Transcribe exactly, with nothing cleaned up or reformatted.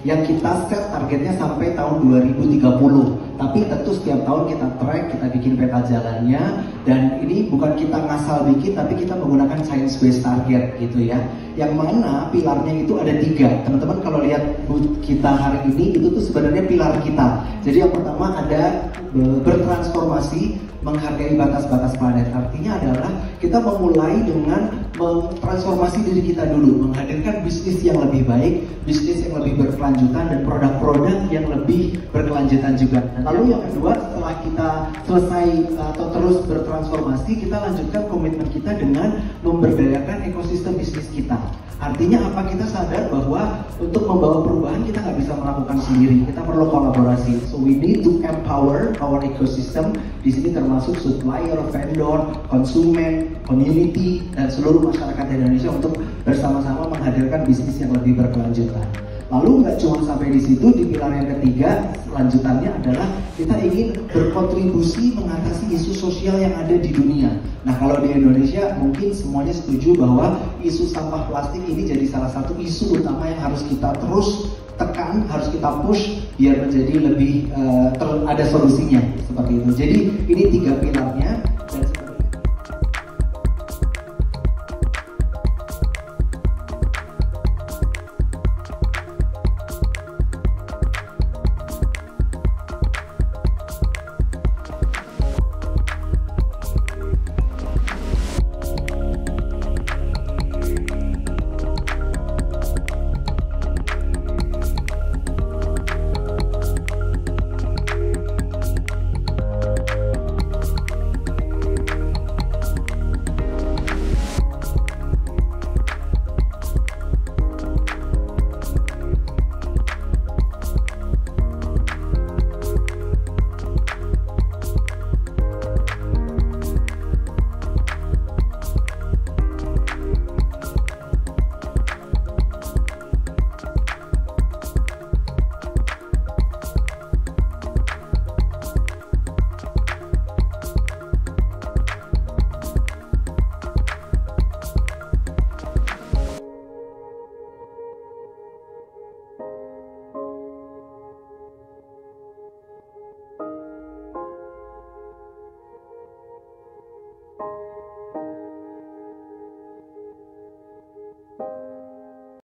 yang kita set targetnya sampai tahun dua ribu tiga puluh. Tapi tentu setiap tahun kita track, kita bikin peta jalannya, dan ini bukan kita ngasal bikin, tapi kita menggunakan science based target gitu ya. Yang mana pilarnya itu ada tiga. Teman-teman kalau lihat booth kita hari ini itu tuh sebenarnya pilar kita. Jadi yang pertama ada bertransformasi, menghargai batas-batas planet. Artinya adalah kita memulai dengan mentransformasi diri kita dulu, menghadirkan bisnis yang lebih baik, bisnis yang lebih berkelanjutan, dan produk-produk yang lebih berkelanjutan juga. Lalu yang kedua, setelah kita selesai atau terus bertransformasi, kita lanjutkan komitmen kita dengan memberdayakan ekosistem bisnis kita. Artinya apa? Kita sadar bahwa untuk membawa perubahan kita nggak bisa melakukan sendiri, kita perlu kolaborasi. So we need to empower our ecosystem. Di sini termasuk supplier, vendor, konsumen, community, dan seluruh masyarakat Indonesia untuk bersama-sama menghadirkan bisnis yang lebih berkelanjutan. Lalu nggak cuma sampai di situ, di pilar yang ketiga lanjutannya adalah kita ingin berkontribusi mengatasi isu sosial yang ada di dunia. Nah, kalau di Indonesia mungkin semuanya setuju bahwa isu sampah plastik ini jadi salah satu isu utama yang harus kita terus tekan, harus kita push biar menjadi lebih uh, ada solusinya seperti itu. Jadi ini tiga pilarnya.